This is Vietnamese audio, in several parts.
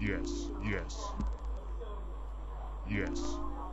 Yes, yes, yes.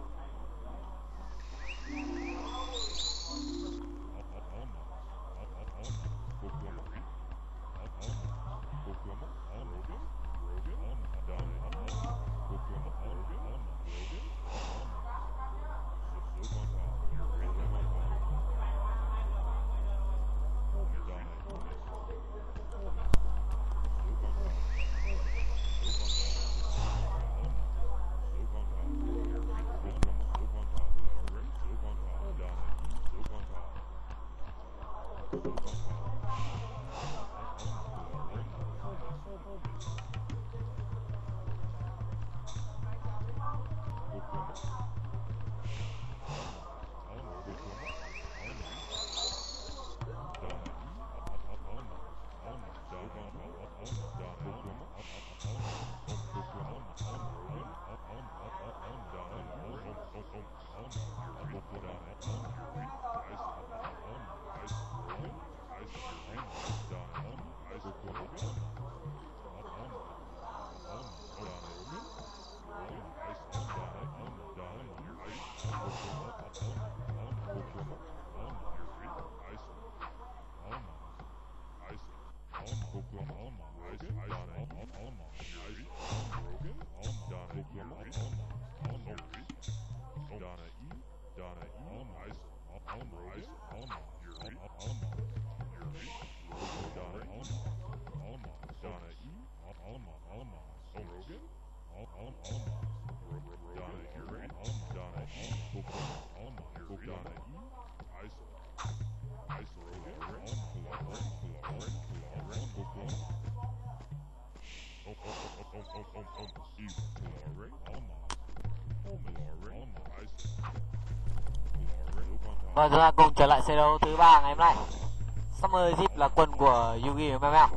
Và chúng ta cùng trở lại trận đấu thứ 3 ngày hôm nay. Summer Zip là quân của Yugi MML.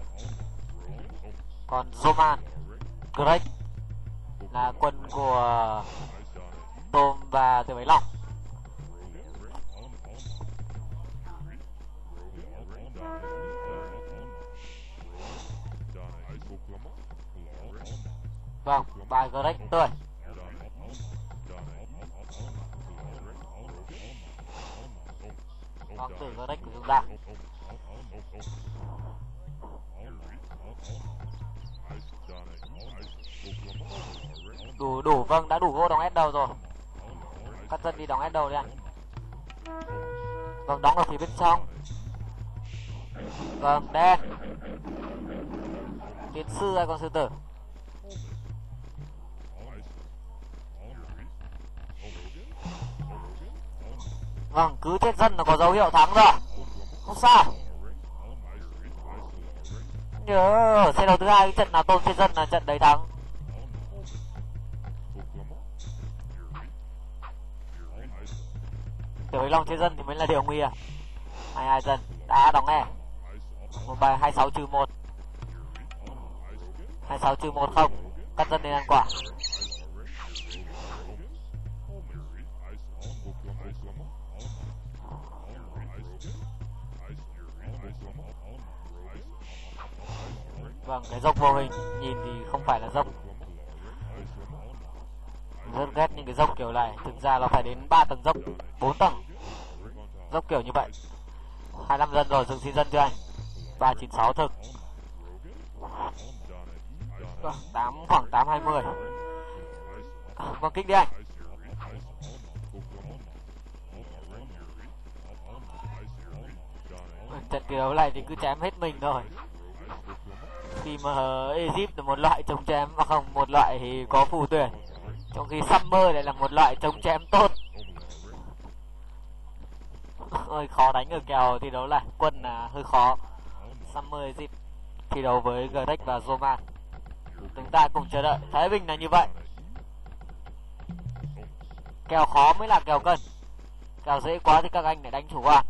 Còn Zoman, Greg là quân của Tom và Tiểu Bạch Long. Vâng, bài Greg tươi. Hoàng tử Greg của chúng ta. Đủ vâng, đã đủ gỗ đóng S đầu rồi. Cắt dân đi đóng S đầu đi anh. Vâng, đóng ở phía bên trong. Vâng, đen. Tiến sư hay con sư tử? Vâng, cứ chết dân là có dấu hiệu thắng rồi. Không sao. Nhớ ở xe đấu thứ 2 cái trận nào Tôn chết dân là trận đấy thắng. Tiểu Bạch Long chết dân thì mới là điều nguy à. 22 dân đã đóng e. Một bài 26-1. 26-1 không. Cắt dân đến ăn quả. Vâng, cái dốc vô hình nhìn thì không phải là dốc. Rất ghét những cái dốc kiểu này. Thực ra nó phải đến 3 tầng dốc, 4 tầng dốc kiểu như vậy. 25 dân rồi, dừng xin dân chưa anh? 396 thực. Khoảng 820. Vâng, kích đi anh. Trận kiểu này thì cứ chém hết mình thôi. Khi mà Egypt là một loại chống chém và không một loại thì có phù tuyển, trong khi Summer lại là một loại chống chém tốt. Hơi khó đánh ở kèo thi đấu này, quân là hơi khó. Summer Egypt thi đấu với Greg và Zoman. Chúng ta cùng chờ đợi. Thái Bình là như vậy. Kèo khó mới là kèo cân. Kèo dễ quá thì các anh lại đánh chủ quan.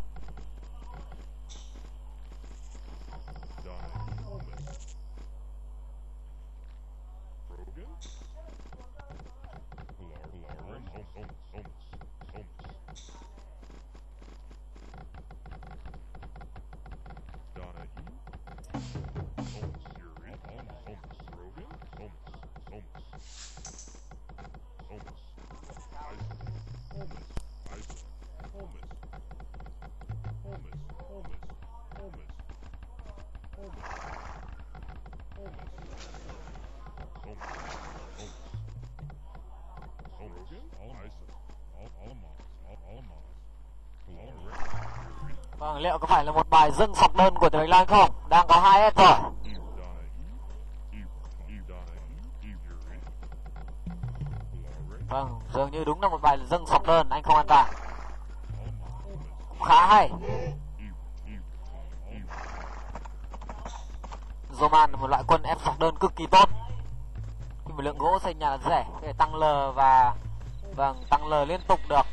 Liệu có phải là một bài dâng sọc đơn của Tiểu Bạch Lan không? Đang có 2S rồi. Vâng, dường như đúng là một bài dâng sọc đơn, anh không an toàn. Khá hay. Roman là một loại quân ép sọc đơn cực kỳ tốt. Khi mà lượng gỗ xây nhà là rẻ, có thể tăng L và tăng L liên tục được.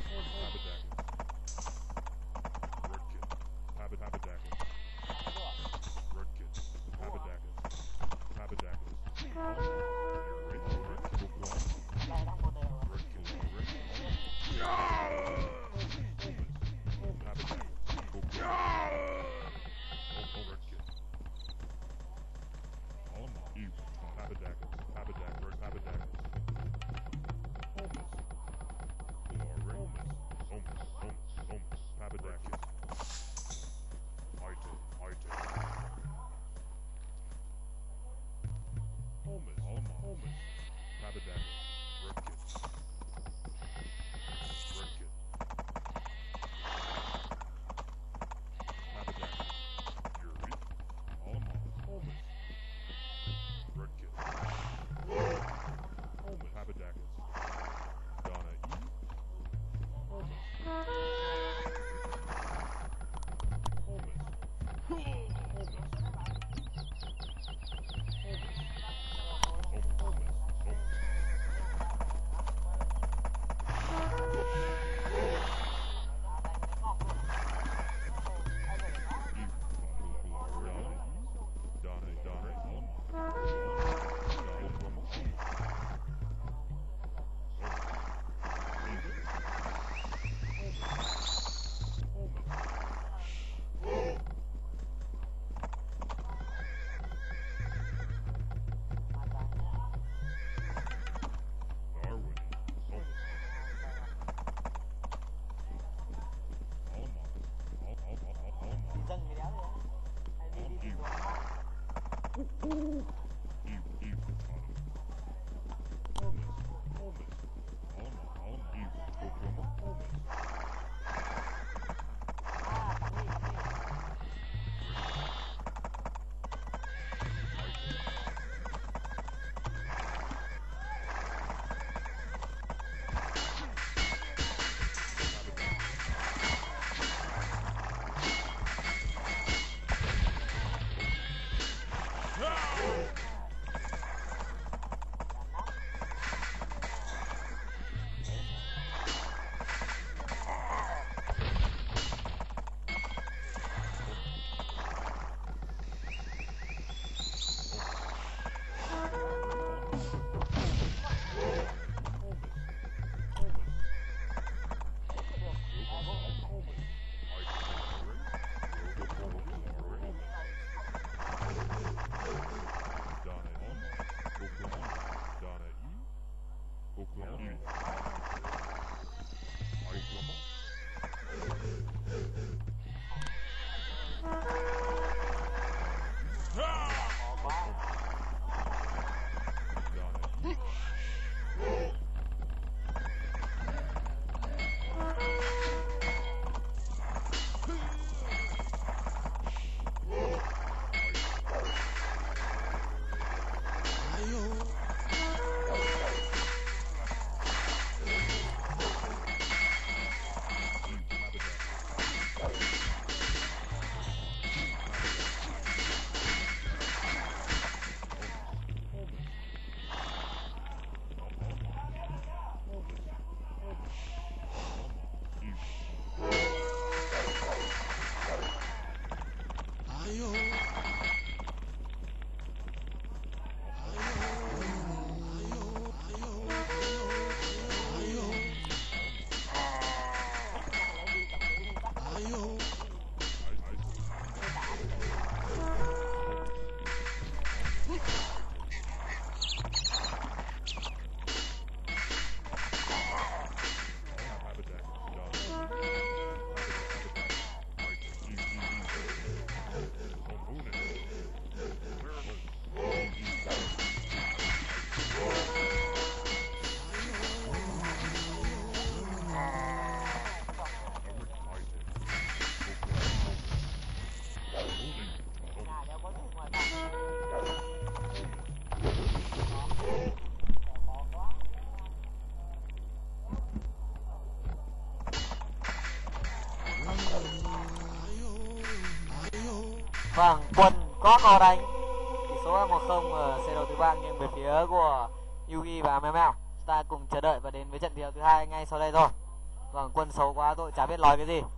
Vâng, quân có co đánh. Tỷ số là 1-0 ở xe đấu thứ ba nghiêng về phía của Yugi và Mèo. Ta cùng chờ đợi và đến với trận thi đấu thứ hai ngay sau đây thôi. Vâng, quân xấu quá tôi chả biết nói cái gì.